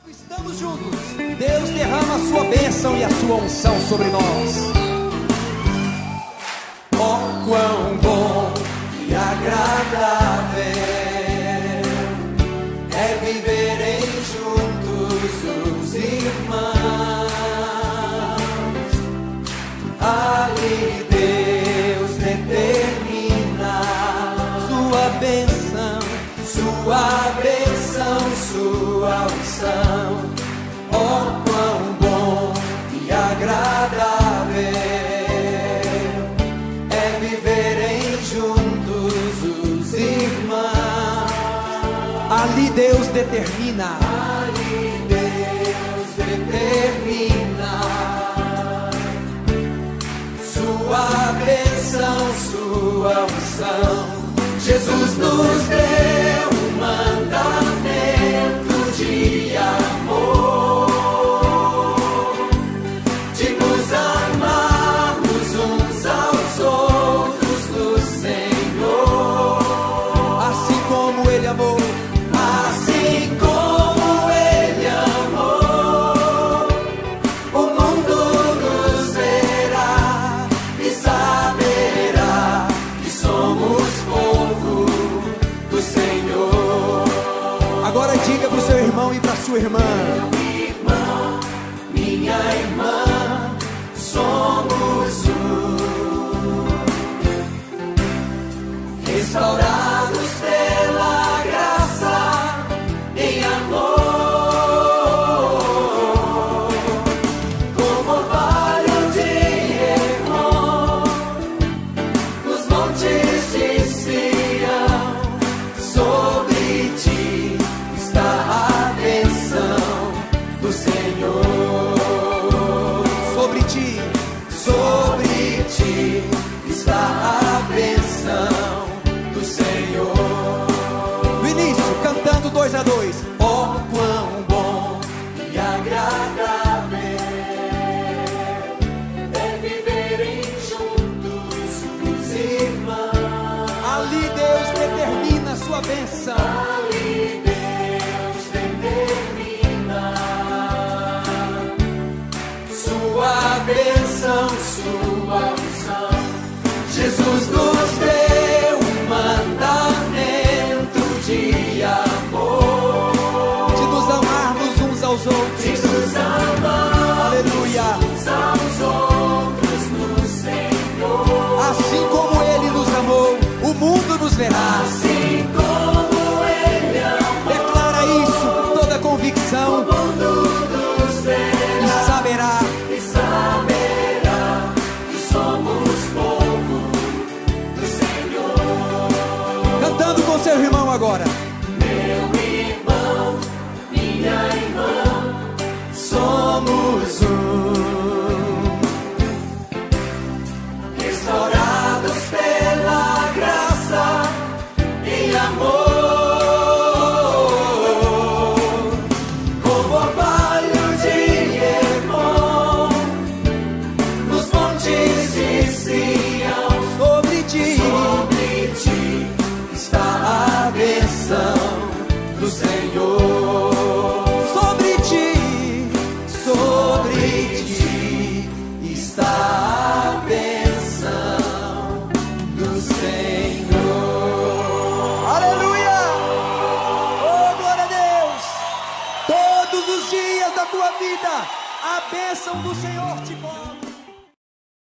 Estamos juntos. Deus derrama a sua bênção e a sua unção sobre nós. Oh, quão bom e agradável é viverem juntos os irmãos. Ali Deus determina sua bênção, sua unção. Oh, quão bom e agradável é viverem juntos os irmãos. Ali Deus determina. Ali Deus determina sua bênção, sua unção. Jesus nos deu um mandamento de amor, de nos amarmos uns aos outros no Senhor, assim como Ele amou. Assim como Ele amou, o mundo nos verá e saberá que somos povo do Senhor. Agora diga para o seu irmão e para a sua irmã: meu irmão, minha irmã, somos um, restaurados pela graça em amor, como orvalho de Hermon, nos montes de Sião. Sobre ti está a bênção do Senhor. Sobre ti está a bênção do Senhor. No início, cantando 2 a 2. Oh, quão bom e agradável é viverem juntos os irmãos. Ali Deus determina sua bênção. Ali Deus determina sua bênção, sua unção. Jesus nos deu um mandamento de amor, de nos amarmos uns aos outros, de nos amarmos, aleluia, uns aos outros no Senhor. Assim como Ele nos amou, o mundo nos verá. Assim como Ele amou, declara isso com toda convicção. O mundo nos verá e saberá que somos povo do Senhor. Cantando com seu irmão agora. Meu irmão, minha irmã, somos um, restaurados pela graça em amor, como orvalho de Hermon, nos montes de Sião. Sobre ti está a bênção do Senhor. Sobre ti está a bênção do Senhor. Aleluia! Oh, glória a Deus! Todos os dias da tua vida, a bênção do Senhor te cobre.